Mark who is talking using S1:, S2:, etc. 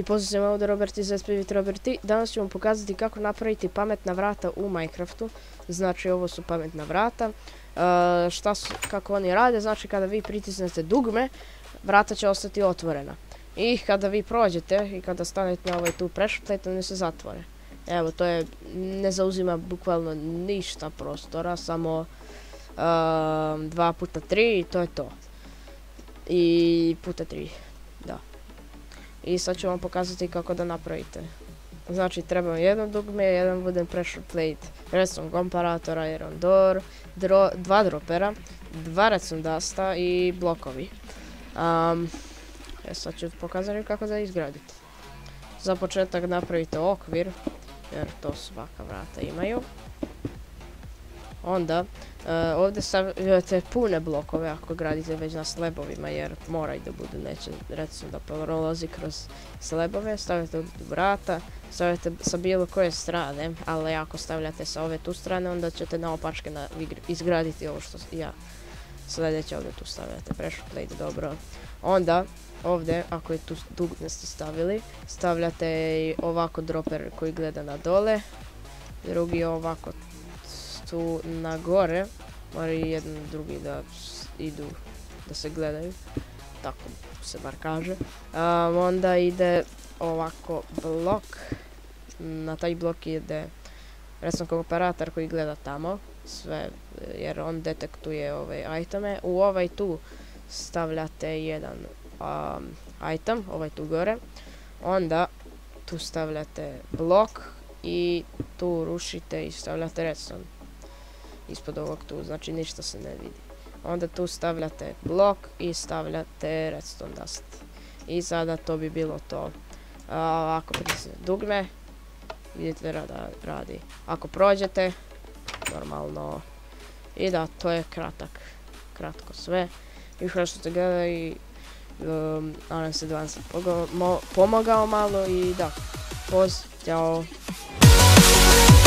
S1: I pozdrav svima, ovdje Robert iz SPVT Robert. Danas ću vam pokazati kako napraviti pametna vrata u Minecraftu. Znači ovo su pametna vrata. Kako oni rade, znači kada vi pritisnete dugme, vrata će ostati otvorena. I kada vi prođete i kada stanete na ovaj tu prešutajte, oni se zatvore. Evo, to je, ne zauzima bukvalno ništa prostora, samo 2x3 i to je to. I puta 3, da. I sad ću vam pokazati kako da napravite. Znači treba vam jedno dugme, jedan wooden pressure plate, redstone komparatora, iron door, dva dropera, dva redstone dusta i blokovi. Sad ću pokazati kako da izgradite. Za početak napravite okvir, jer to svaka vrata imaju. Onda ovdje stavljate pune blokove ako gradite već na slabovima, jer moraju da budu, neće recimo da prolazi kroz slabove. Stavljate vrata, stavljate sa bilo koje strane, ali ako stavljate sa ove tu strane, onda ćete naopačke izgraditi ovo što ja sljedeće. Ovdje tu stavljate pressure plate, dobro. Onda ovdje, ako je tu dugme ste stavili, stavljate ovako dropper koji gleda na dole, drugi ovako tu na gore, moraju jedan drugi da idu, da se gledaju, tako se bar kaže. Onda ide ovako blok, na taj blok ide redstone komparator koji gleda tamo, sve, jer on detektuje ove iteme. U ovaj tu stavljate jedan item, ovaj tu gore, onda tu stavljate blok i tu rušite i stavljate redstone ispod ovog tu, znači ništa se ne vidi. Onda tu stavljate blok i stavljate redstone dust. I sada to bi bilo to. Ako pritisnete dugme, vidite da radi. Ako prođete, normalno. I da, to je kratko sve. I što ste gledali, nadam se da vam sam pomogao malo i da, ćao.